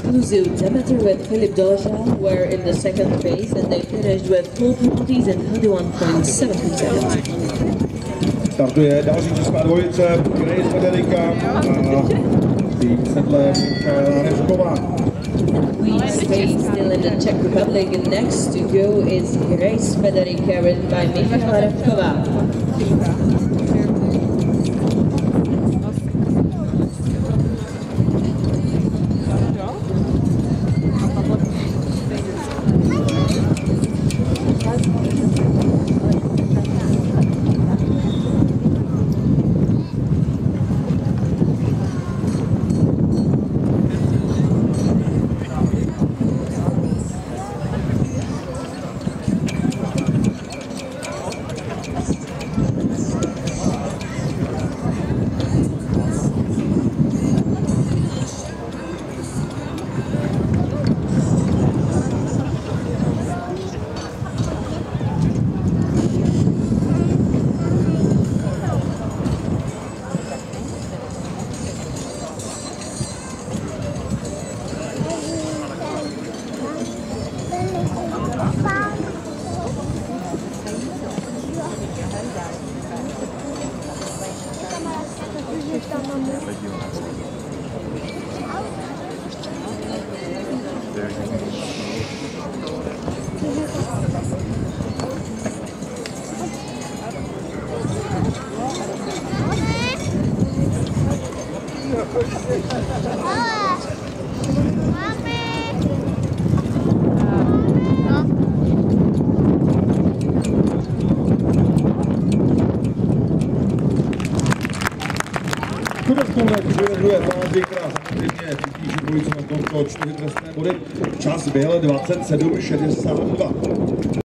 Exclusive Demeter with Filip Doležal were in the second phase and they finished with full penalties and 31.7 seconds. Startuje další česká dvojice, Grace Federica a Sedle Rezková. We stay still in the Czech Republic and next to go is Grace Federica ridden by Michala Revková. Kudovkou druhé fázi, která samozřejmě vypíše dvojice na konto 4 trestné body. Čas byl 27:62.